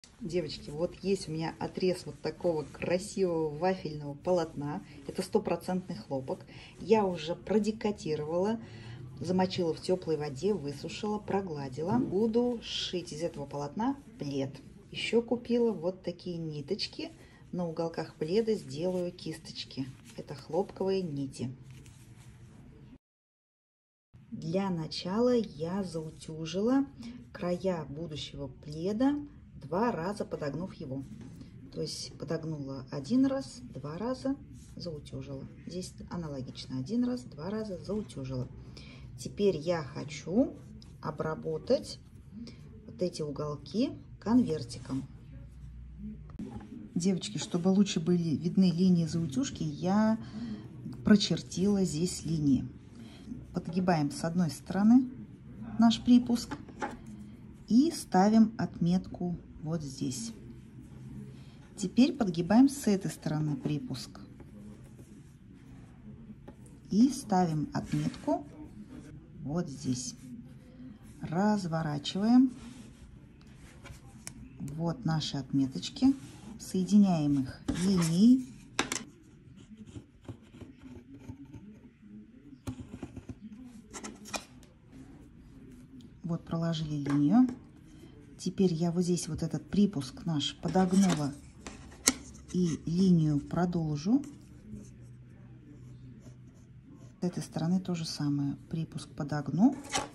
Девочки, вот есть у меня отрез вот такого красивого вафельного полотна. Это стопроцентный хлопок. Я уже продекотировала, замочила в теплой воде, высушила, прогладила. Буду шить из этого полотна плед. Еще купила вот такие ниточки. На уголках пледа сделаю кисточки. Это хлопковые нити. Для начала я заутюжила края будущего пледа 2 раза, подогнув его. То есть подогнула 1 раз, 2 раза, заутюжила. Здесь аналогично: 1 раз, 2 раза, заутюжила. Теперь я хочу обработать вот эти уголки конвертиком. Девочки, чтобы лучше были видны линии заутюжки, я прочертила здесь линии. Подгибаем с одной стороны наш припуск и ставим отметку вот здесь. Теперь подгибаем с этой стороны припуск и ставим отметку вот здесь. Разворачиваем. Вот наши отметочки. Соединяем их линией. Вот проложили линию. Теперь я вот здесь вот этот припуск наш подогнула и линию продолжу. С этой стороны то же самое. Припуск подогну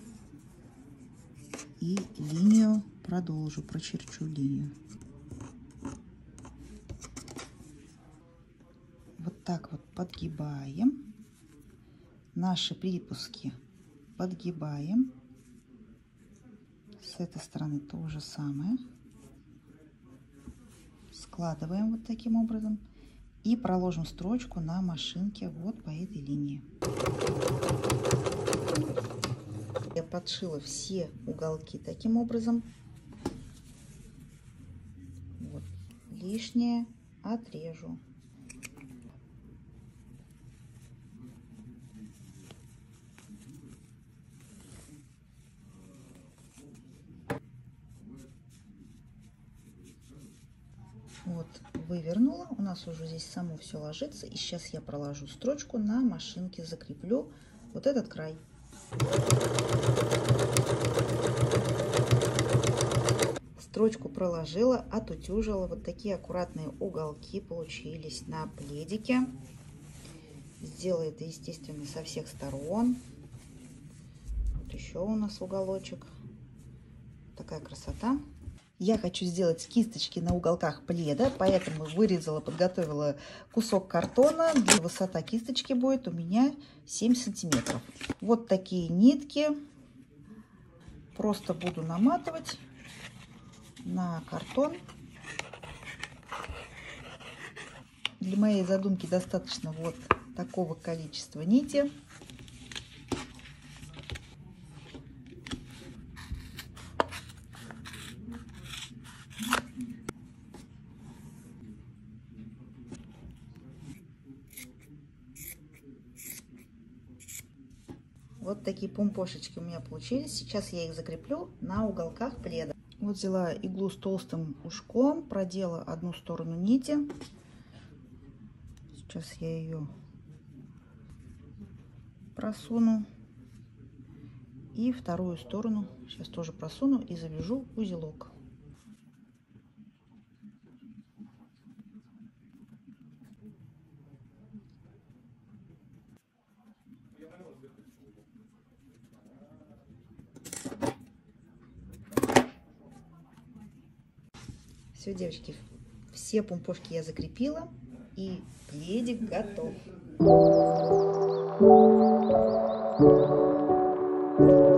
и линию продолжу, прочерчу линию. Вот так вот подгибаем. Наши припуски подгибаем. С этой стороны то же самое. Складываем вот таким образом и проложим строчку на машинке вот по этой линии. Я подшила все уголки таким образом. Вот. Лишнее отрежу. Вот, вывернула. У нас уже здесь само все ложится. И сейчас я проложу строчку на машинке, закреплю вот этот край. Строчку проложила, отутюжила. Вот такие аккуратные уголки получились на пледике. Сделаю это, естественно, со всех сторон. Вот еще у нас уголочек. Такая красота. Я хочу сделать кисточки на уголках пледа, поэтому вырезала, подготовила кусок картона. Высота кисточки будет у меня 7 сантиметров. Вот такие нитки. Просто буду наматывать на картон. Для моей задумки достаточно вот такого количества нити. Вот такие помпошечки у меня получились. Сейчас я их закреплю на уголках пледа. Вот взяла иглу с толстым ушком, продела одну сторону нити. Сейчас я ее просуну. И вторую сторону сейчас тоже просуну и завяжу узелок. Все, девочки, все помпошки я закрепила, и пледик готов.